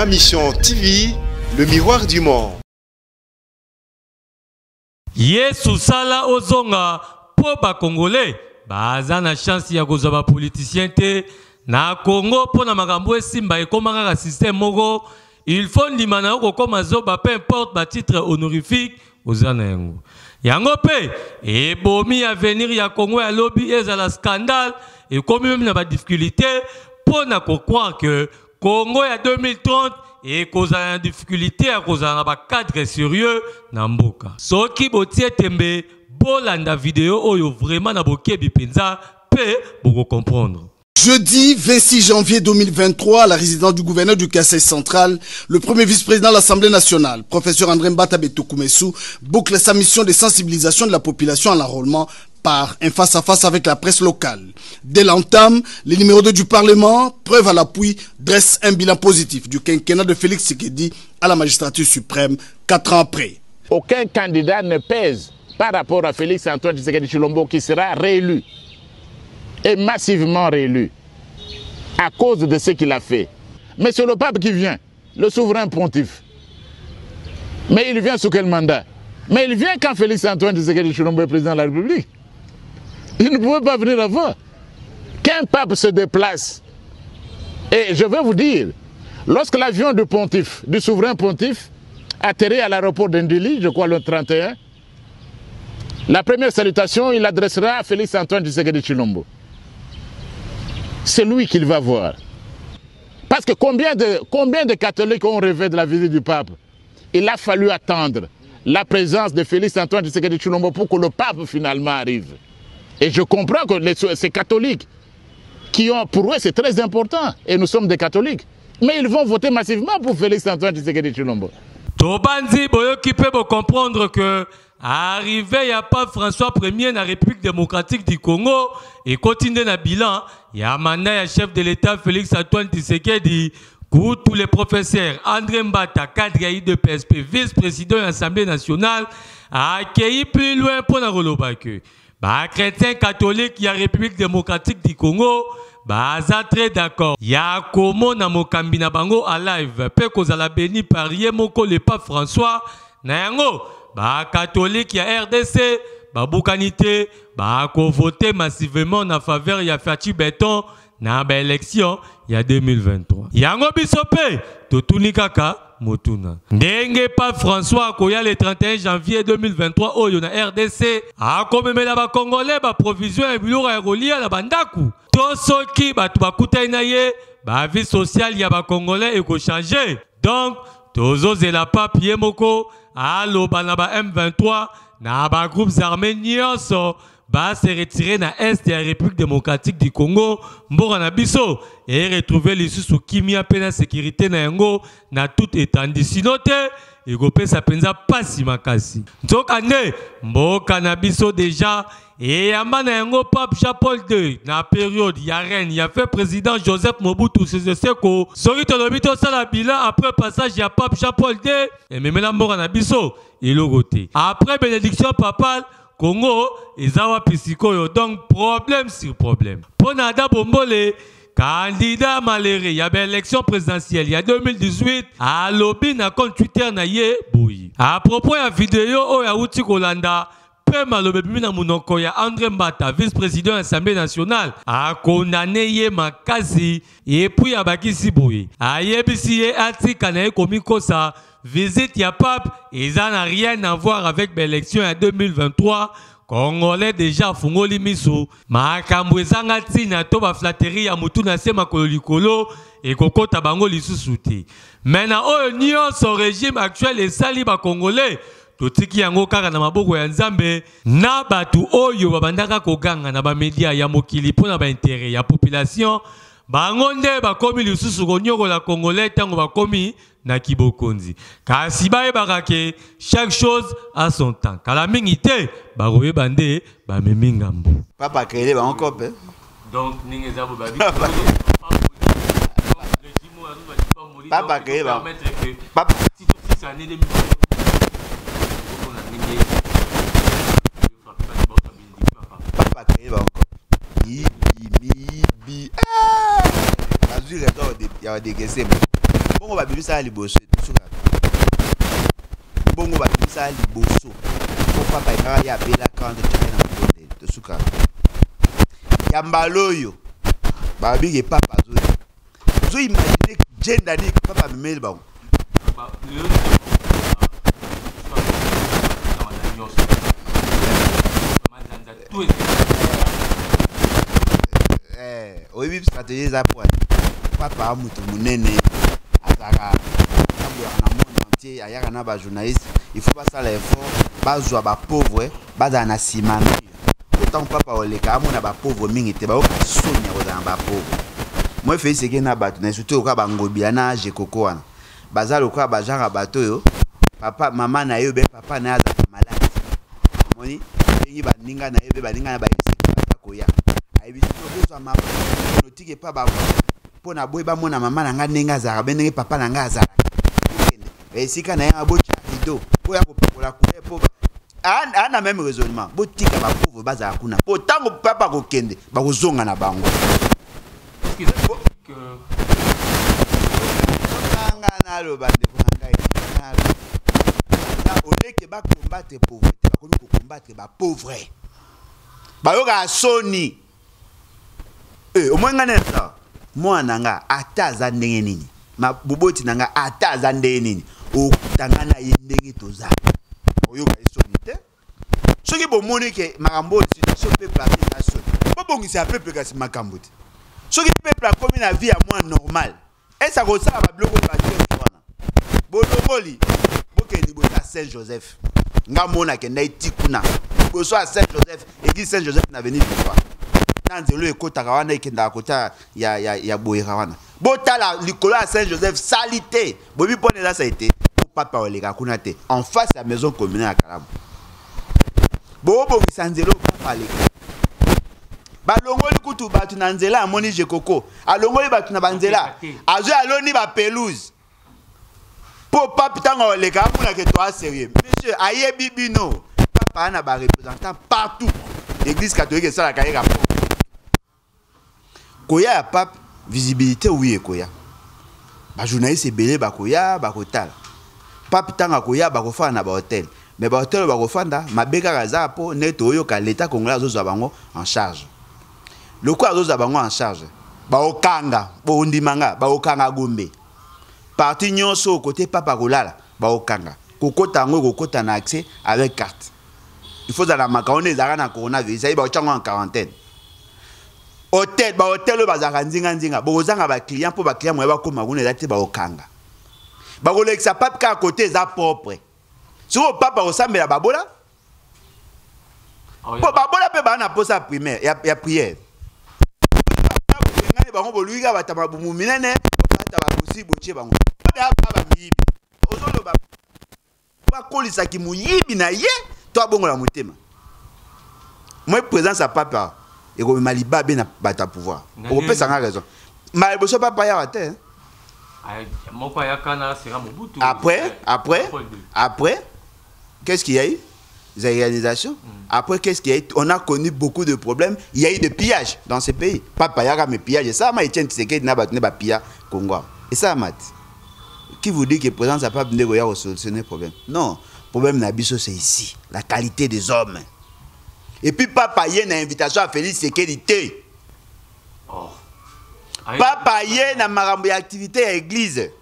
Ma Mission TV, le miroir du monde. Yesu sala ozonga po ba Congolais baza na chance ya kozaba politicien te na Congo po na makambo esimba ekomanga ka système moko il faut ndimana ko koma zoba peu importe ba titre honorifique ozana yango yango pe ebomi avenir ya Congo ya lobby ezala scandale et comme même na ba difficulté po na ko croire que Congo ya 2030 et cause à difficulté à cause à un cadre sérieux namboka. Soki botie tembe bolanda vidéo oyo vraiment na bokebi penza pe boko comprendre. Jeudi 26 janvier 2023, à la résidence du gouverneur du Kasaï central, le premier vice-président de l'Assemblée nationale, professeur André Mbata Betokoumessou, boucle sa mission de sensibilisation de la population à l'enrôlement par un face-à-face avec la presse locale. Dès l'entame, le numéro 2 du Parlement, preuve à l'appui, dresse un bilan positif du quinquennat de Félix Tshisekedi à la magistrature suprême 4 ans après. Aucun candidat ne pèse par rapport à Félix Antoine Tshisekedi Tshilombo qui sera réélu et massivement réélu à cause de ce qu'il a fait. Mais c'est le pape qui vient, le souverain pontife. Mais il vient sous quel mandat? Mais il vient quand Félix Antoine Tshisekedi Tshilombo est président de la République. Il ne pouvait pas venir avant. Qu'un pape se déplace. Et je vais vous dire, lorsque l'avion du pontife, du souverain pontife, atterrit à l'aéroport d'Indili, je crois le 31, la première salutation, il adressera à Félix Antoine Tshisekedi Tshilombo. C'est lui qu'il va voir. Parce que combien de catholiques ont rêvé de la visite du pape? Il a fallu attendre la présence de Félix Antoine Tshisekedi Tshilombo pour que le pape finalement arrive. Et je comprends que ces catholiques, pour eux c'est très important, et nous sommes des catholiques, mais ils vont voter massivement pour Félix Antoine Tshisekedi Tshilombo. Tobanzi boyoki pe bo comprendre que arrivé ya pas François Ier na République démocratique du Congo et continue na bilan ya mandat ya chef de l'État Félix Antoine Tshisekedi pour tous les professeurs André Mbata cadre de PSP vice-président de l'Assemblée nationale a accueilli plus loin pour na roloba que ba chrétien catholique ya République démocratique du Congo baza très d'accord ya komo na mokambi na bango à live pe kozala béni par ye moko le pape François na yango ba catholique ya RDC ba bukanité ba ko voter massivement na faveur ya Fati Beton na ba élection ya 2023 yango bisope totuni kaka motuna ndenge pape François koya le 31 janvier 2023 oyo na RDC a komemela ba congolais ba provision ya biloko ya kolia na bandaku to soki batu bakutai na ye ba vie sociale ya ba congolais eko changer donc tozozela pape ye moko aloba na ba M23 na ba groupes armés nyonso ba se retirer na est de la République démocratique du Congo mbora na biso et retrouver lisusu kimia pe na sécurité na yango na tout étendue sinon te ekopesa penza pasi makasi nzoka nde mboka na biso déjà et yamba na yango pape Jean-Paul II na période ya reine ya fait président Joseph Mobutu Sese Seko soki tolobi tosala bilan après passage ya pape Jean-Paul II ememela mboka na biso eloko te après bénédiction papale Congo ezawa pisikoyo donc problème sur problème pona da bombole candidat malheureux il y a une élection présidentielle il y a 2018 à lobby na compte Twitter na ye boyi à propos ya vidéo o ya uti kolanda pe malobe bimina munoko ya André Mbata vice-président de l'Assemblée nationale a condamné ye makasi et puis abakisi boyi a yebisi ye atika na ye komikosa visite ya pape et ça n'a rien à voir avec l'élection en 2023 Congolais déjà fungoli miso makambo ezanga tina to ba flatterie ya mutu na sema kololikolo et kokota bango lisusu te maintenant oyo nyonso régime actuel esali ba congolais totiki yango kaka na maboko ya Nzambe na batu oyo babandaka koganga na ba media ya mokili pona ba intérêt ya population bango nde bakomi lisusu konyoko la congolais tango bakomi na kibokonzi kasi bayebaka ke chaque chose a son temps kala mingi te bakoyeba nde bamemi ngambo papa créé ba encore pe donc ninge zabo babi papa créé ba papa papa créé ba encore bi azure to ya de kese bongo babimisa liboso tusuka bongo babimisa liboso po papa ikaka ya bela 40 na mbonde tusuka ya mbaloyo babige papa zo imagine gender ni papa mimeli bango oyebi stratégie za po papa amutu munene azaka tambola na monde entier ayaka na ba journaliste il faut pas ça l'effort bazwa ba pauvre bazana na simana autant papa oleka amona ba pauvre mingi te ba sonya kozana ba pauvre moi fait ce que na bato na surtout ka bangobia na jekoko wana bazalo kwa bajara bato yo papa mama na yo be papa na aza malade moni bengi baninga na yo be baninga na ba koya ayibiso beso mama notike pa ba pona boy ba mona mama na nga nenga za benenge papa na nga za esika na ya bocha rido po ya kopakola kule po ana même raisonnement botika ba pauvre baza kuna po tango papa ko kende ba kozonga na bango na lo bande ko ngai na oleke ba combattre pauvreté ba komi ko combattre ba pauvre ba yoka soni au moins ngana mwana nga ataza ndenge nini ma boboti nanga ataza ndenge nini okutanga na yendenge toza oyoka isoni te soki bomoni ke makambo situation peuple a soni bobongisa peuple kasi makambo te soki peuple a komi na vie ya moins normal esa ko sala ba bloko ba te fona bolongoli bokendi bota Saint Joseph nga mona ke na itikuna boso a Saint Joseph église Saint Joseph na venir victoire nanzelo ekotaka wana ekenda kota ya boyera wana botala likolo ya Saint Joseph salité bobi pone là ça a été papa oleka kuna te en face la maison communale à Kalamu bobo bisanzelo papa leka balongoli kutu batu na nzela amoni jekoko alongoli batu na banzela azo aloni ba pelouse po papa tanga oleka kuna ke toi sérieux monsieur ayebi bino papa na ba représentant partout l'église catholique ça la carrière koya ya pape visibilité oui koya ba journaliste belé ba koya ba kotala pape tanga koya ba kofana na ba hôtel mais ba hôtel ba kofanda mabeka kaza po neto oyo ka l'état congolais azoza bango en charge le quoi azoza bango en charge ba okanga bo ndimanga ba okanga gombe parti nyonso côté papa kolala ba okanga kokota ngo kokota na accès avec carte il faut la macaroni zara na coronavirus ça ba ochango en quarantaine hôtel ba hôtel bazaka nzinga bozanga ba client po ba client mo ba koma kuna ezate ba okanga ba kolekisa pape ka côté za propre sur papa osambela babola po babola pe ba na posa primaire ya prière ngani bango boluiga batama bumu minene bata ba kusi boche bango ba ba miyibi ozolo ba kolisa ki muyibi na ye to bongo la mutema moi présence à papa et comme maliba ben bata pouvoir on peut s'en raison mais boso papa ya te après qu'est-ce qu'il y a eu des réalisations après qu'est-ce qu'il y a eu on a connu beaucoup de problèmes il y a eu des pillages dans ce pays papa ya me pillage et ça ma Etienne Tshisekedi na batune ba pilla Congo et ça mat qui vous dit que présence à papa ndeko ya solutionner problème non problème na biso c'est ici la qualité des hommes. Et puis papa y a une invitation à Félix Tshisekedi. Papa y a une activité à l'église.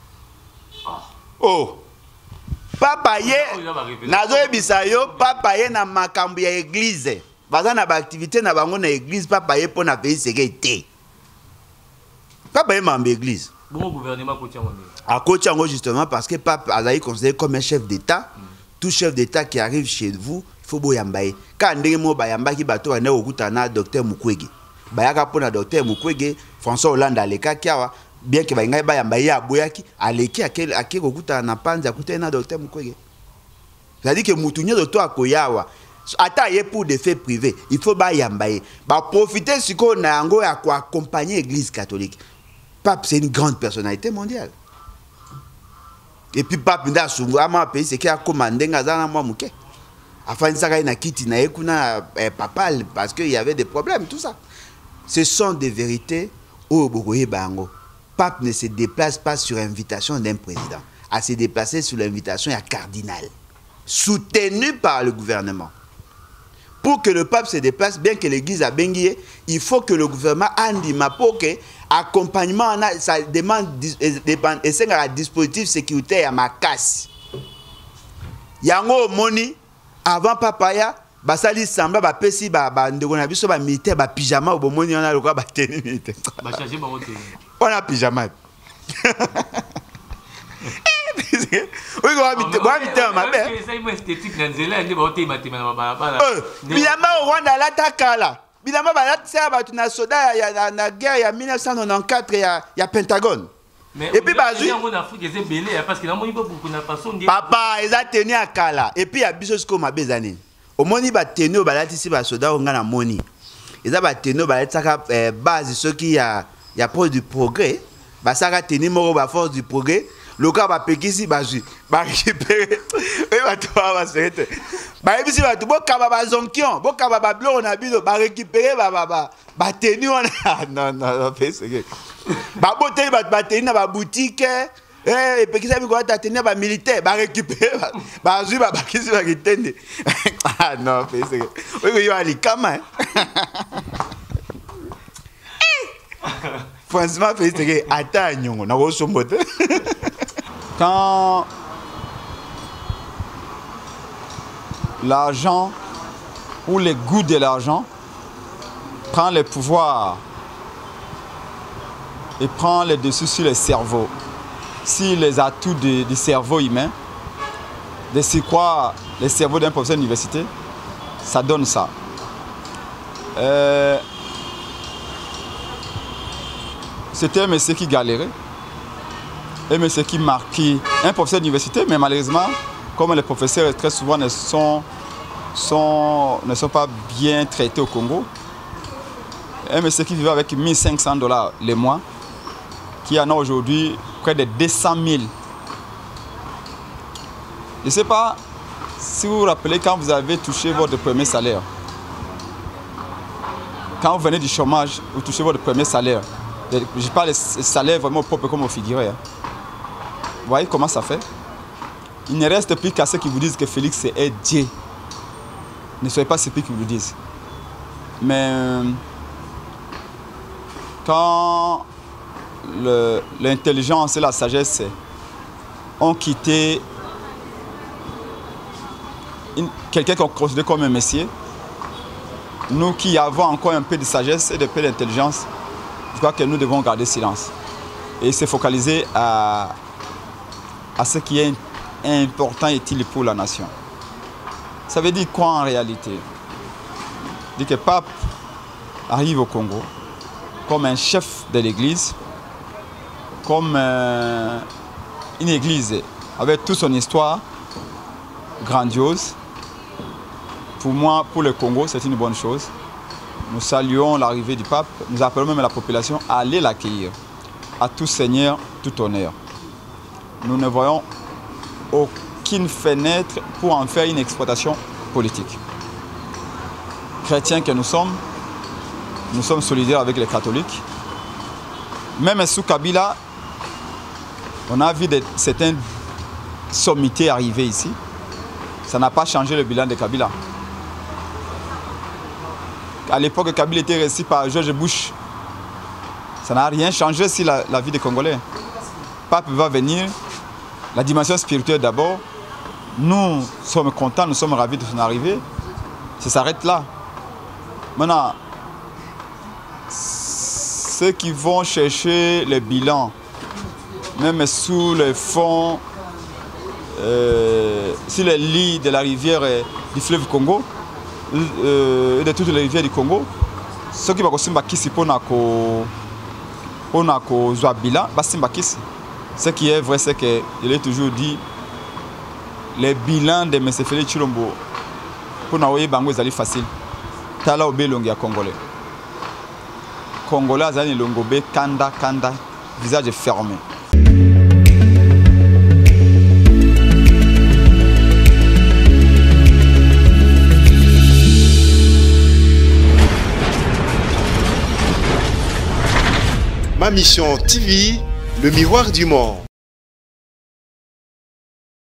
Oh. Papa y a nazo bisayo papa y a une makambo à l'église. Bazana ba activité na bango na église papa y a pour na Félix Tshisekedi. Papa y a membre église. Bon gouvernement Kotiango. À Kotiango justement parce que papa a considéré comme un chef d'État. Tout chef d'État qui arrive chez vous faut boyambaye quand ndenge mo bayamba ki bato ane okuta na docteur Mukwege bayaka pona docteur Mukwege François Hollande aleka kiawa bien que bainga bayamba ya boyaki aleki akeke okuta na panza akuta na docteur Mukwege c'est-à-dire que mutunyo de toi akoyawa ata ye pour des faits privés il faut bayambaye ba profiter siko na yango ya ko accompagner l'église catholique. Pape c'est une grande personnalité mondiale et puis pape nda sungu ama pays c'est qui a commandé ngazana moi muke afin ça na kiti na ekuna papal parce que il y avait des problèmes tout ça ce sont des vérités au bokoye bango pape ne se déplace pas sur invitation d'un président. À se déplacer sur l'invitation, il y a cardinal, soutenu par le gouvernement. Pour que le pape se déplace, bien que l'église a bengué, il faut que le gouvernement andima pour que accompagnement, ça demande et c'est un dispositif sécuritaire à ma casse. Yango moni avant papaya, basali samba ba pesi ba ndeko na biso ba militaire ba pyjama au moni on a le quoi ba tenue militaire. Ba changer ba tenue. On a pyjama. Oui, on a militaire ma belle. Ça il esthétique dans zela ndi ba tenue matima ba ba. Bilamba au Rwanda la takala. Bilamba ba la tsaya ba tuna soda ya na guerre ya 1994 ya Pentagone. Et puis bazui papa ils a tenu à kala et puis il y a biso ko mabezani au moni ba tenu ba latisi ba soda on na moni ils a ba tenu ba lataka base ce qui y a pour du progrès ba saka tenu moko ba force du progrès le cas ba pekisi bazui ba récupérer et ba to ba serete ba ebisi ba to boka ba zonkion boka ba blo na biso ba récupérer ba tenu on non c'est que ba bote ba tenu na ba boutique et pekisa bi ko ta tenu ba militaire ba récupérer ba azui ba kisi ba kitende ah non c'est que oui yo ali kama franchement c'est que ata nyongo na ko sombote. Quand l'argent ou les goûts de l'argent prend le pouvoir et prend le dessus sur le cerveau, si les atouts du cerveau humain, de s'y croire le cerveau d'un professeur d'université, ça donne ça. C'était un monsieur qui galérait, un monsieur qui marquait un professeur d'université, mais malheureusement, comme les professeurs très souvent ne sont pas bien traités au Congo, un monsieur qui vivait avec $1500 le mois, qui en a aujourd'hui près de 200 000. Je ne sais pas si vous vous rappelez quand vous avez touché votre premier salaire. Quand vous venez du chômage, vous touchez votre premier salaire. Je parle de salaire vraiment propre comme au figuré. Vous voyez comment ça fait? Il ne reste plus qu'à ceux qui vous disent que Félix est Dieu. Ne soyez pas surpris qu'ils vous le disent. Mais quand l'intelligence et la sagesse ont quitté quelqu'un qu'on considère comme un messie, nous qui avons encore un peu de sagesse et de peu d'intelligence, je crois que nous devons garder silence et se focaliser à ce qui est important et utile pour la nation. Ça veut dire quoi en réalité? Dire que le pape arrive au Congo comme un chef de l'église, comme une église avec toute son histoire grandiose. Pour moi, pour le Congo, c'est une bonne chose. Nous saluons l'arrivée du pape, nous appelons même la population à aller l'accueillir. À tout seigneur, tout honneur. Nous ne voyons aucune fenêtre pour en faire une exploitation politique. Chrétiens que nous sommes solidaires avec les catholiques. Même sous Kabila, on a vu certaines sommités arriver ici. Ça n'a pas changé le bilan de Kabila. À l'époque, Kabila était reçu par George Bush. Ça n'a rien changé sur la vie des Congolais. Le pape va venir. La dimension spirituelle d'abord. Nous sommes contents, nous sommes ravis de son arrivée. Ça s'arrête là. Maintenant, ceux qui vont chercher les bilans, même sous les fonds, sur les lits de la rivière du fleuve Congo, de toutes les rivières du Congo, ceux qui vont simba kisi pour jouer bilan, simba kisi. Ce qui est vrai, c'est que je l'ai toujours dit, les bilans de M. Félix Tshilombo pour nous bango est facile. Tala obelongi ya Congolais. Congolais azali longobe kanda visage fermé. Ma Mission TV, Le miroir du monde.